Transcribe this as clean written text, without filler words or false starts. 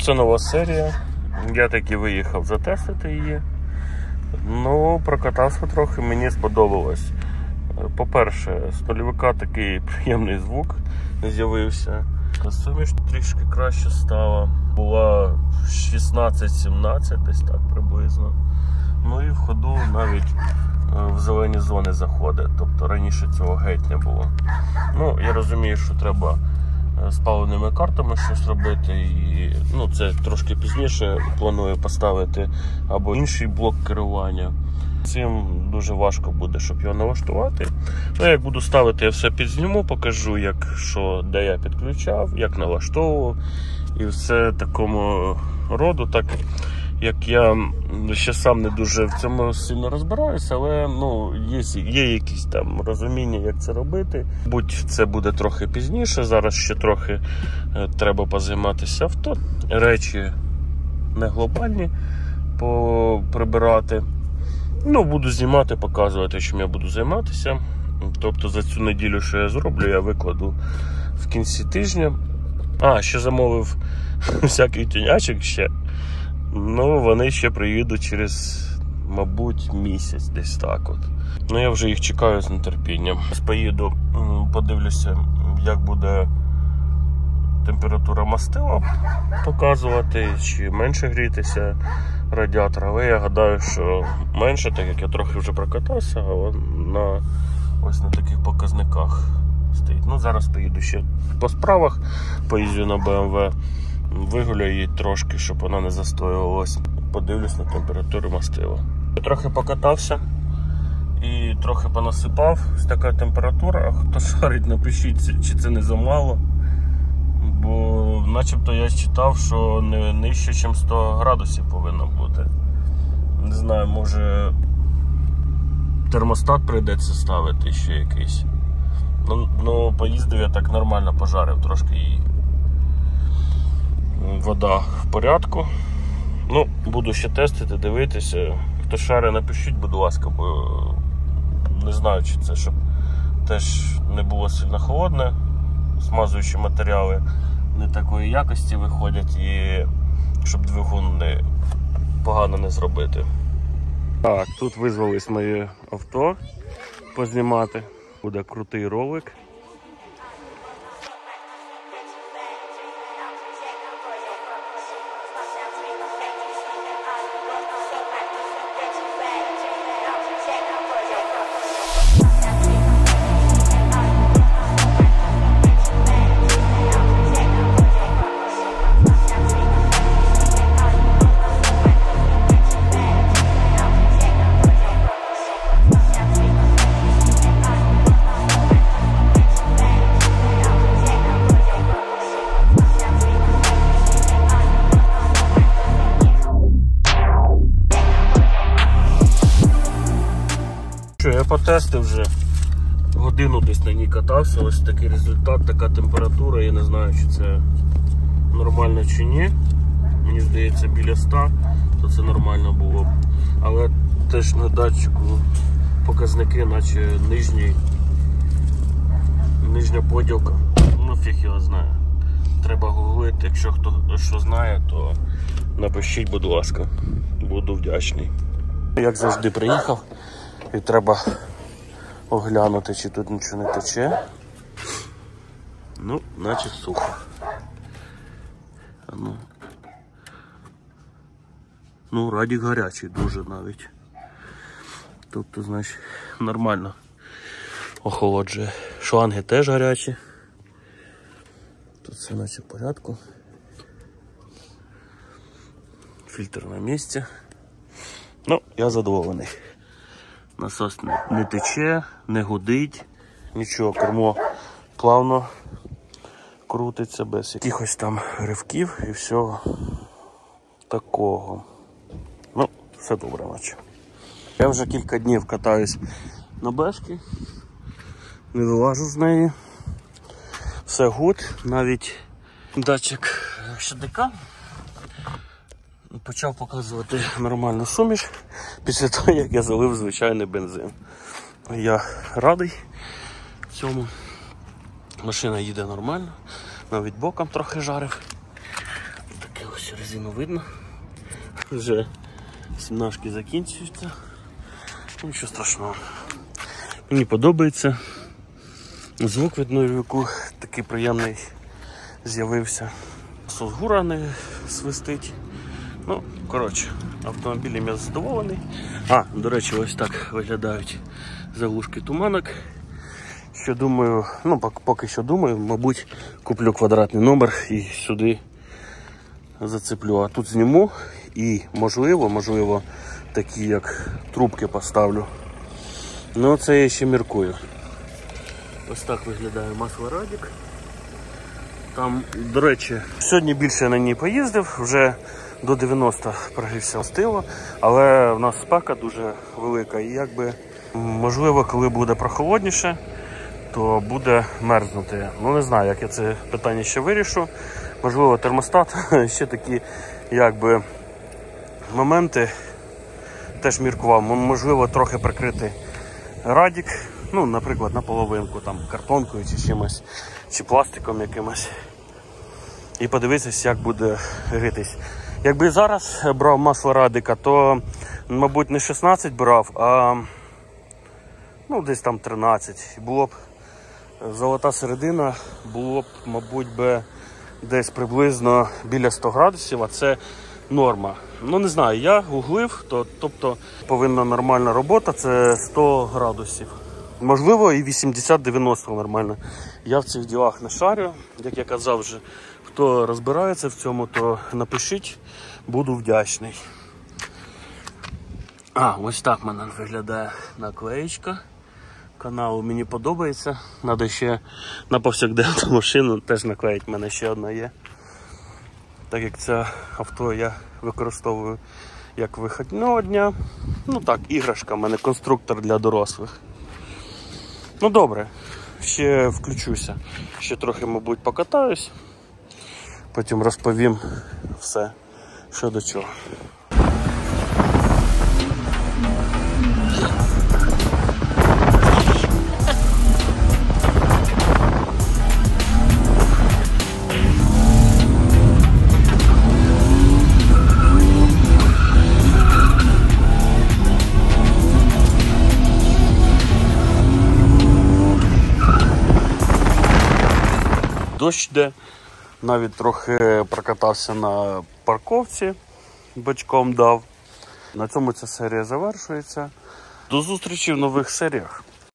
це нова серія. Я таки виїхав затестити її. Ну, прокатався трохи, мені сподобалось. По-перше, з нульовика такий приємний звук з'явився. Суміш трішки краще стала. Була 16-17, десь так приблизно. Ну і в ходу навіть в зелені зони заходить. Тобто раніше цього геть не було. Ну, я розумію, що треба з паливними картами щось робити. І, ну, це трошки пізніше планую поставити або інший блок керування. Цим дуже важко буде, щоб його налаштувати. Ну, як буду ставити, я все підзніму, покажу, як, що, де я підключав, як налаштовував. І все такому роду, так як я ще сам не дуже в цьому сильно розбираюся, але ну, є якісь там розуміння, як це робити. Будь це буде трохи пізніше, зараз ще трохи треба позайматися авто. Речі не глобальні прибирати. Ну, буду знімати, показувати, чим я буду займатися. Тобто за цю неділю, що я зроблю, я викладу в кінці тижня. Ще замовив всяких тюнячок ще. Ну, вони ще приїдуть через, мабуть, місяць десь так от. Ну, я вже їх чекаю з нетерпінням. Поїду, подивлюся, як буде температура мастила показувати, чи менше грітися радіатор. Але я гадаю, що менше, так як я трохи вже прокатався, але ось на таких показниках стоїть. Ну, зараз поїду ще по справах, поїздю на BMW, вигуляю її трошки, щоб вона не застоювалась. Подивлюсь на температуру мастила. Я трохи покатався і трохи понасипав. Ось така температура. Хто шарить, напишіть, чи це не замало. Бо начебто я читав, що не нижче, ніж 100 градусів повинно бути. Не знаю, може термостат прийдеться ставити ще якийсь. Ну, поїздив я так нормально, пожарив трошки її. Вода в порядку. Ну, буду ще тестити, дивитися. Хто шарить, напишіть, будь ласка, бо не знаю, чи це, щоб теж не було сильно холодне. Смазуючі матеріали не такої якості виходять, і щоб двигун погано не зробити. Так, тут визвались моє авто познімати. Буде крутий ролик. Я потестив вже, годину десь на ній катався, ось такий результат, така температура, я не знаю, чи це нормально чи ні. Мені здається, біля 100, то це нормально було б. Але теж на датчику показники, наче нижня поділка. Ну фіг його знає. Треба гуглити, якщо хто що знає, то напишіть, будь ласка, буду вдячний. Як завжди приїхав. І треба оглянути, чи тут нічого не тече. Ну, наче сухо. Ну, радік гарячий дуже навіть. Тобто, значить, нормально охолоджує. Шланги теж гарячі. Тут все наче в порядку. Фільтр на місці. Ну, я задоволений. Насос не тече, не гудить, нічого, кермо плавно крутиться без якихось там ривків і всього такого. Ну, все добре, наче. Я вже кілька днів катаюсь на бешки, не вилажу з неї. Все гуд, навіть датчик щадика почав показувати нормальну суміш після того, як я залив звичайний бензин. Я радий цьому. Машина їде нормально, навіть боком трохи жарив. Такий ось резину видно. Вже 17-ки закінчуються. Нічого страшного. Мені подобається. Звук від нульовику такий приємний з'явився. Сосгура не свистить. Ну, коротше, автомобілем я задоволений. До речі, ось так виглядають заглушки туманок. Що думаю, поки що думаю, мабуть, куплю квадратний номер і сюди зацеплю. А тут зніму і, можливо, такі як трубки поставлю. Ну, це я ще міркую. Ось так виглядає масло Радік. Там, до речі, сьогодні більше на ній поїздив, вже до 90 прогрівся стило, але в нас спека дуже велика і якби, можливо, коли буде прохолодніше, то буде мерзнути. Ну, не знаю, як я це питання ще вирішу. Можливо, термостат, ще такі, якби, моменти теж міркував. Можливо, трохи прикрити Радік, ну, наприклад, на половинку, там, картонкою чи чимось, чи пластиком якимось. І подивитися, як буде грітись. Якби зараз брав масло Радика, то, мабуть, не 16 брав, а десь там 13. Було б золота середина, було б, мабуть, десь приблизно біля 100 градусів, а це норма. Ну, не знаю, я гуглив, тобто повинна нормальна робота, це 100 градусів. Можливо, і 80-90 нормально. Я в цих ділах не шарю, як я казав вже. Хто розбирається в цьому, то напишіть, буду вдячний. Ось так в мене виглядає наклеєчка каналу. Мені подобається. Треба ще на повсякденну машину теж наклеїти. У мене ще одна є. Так як це авто я використовую як вихідного дня. Ну так, іграшка в мене, конструктор для дорослих. Ну добре, ще включуся. Ще трохи, мабуть, покатаюсь. Потім розповім все, що до чого. Дощ йде. Навіть трохи прокатався на парковці, бочком дав. На цьому ця серія завершується. До зустрічі в нових серіях.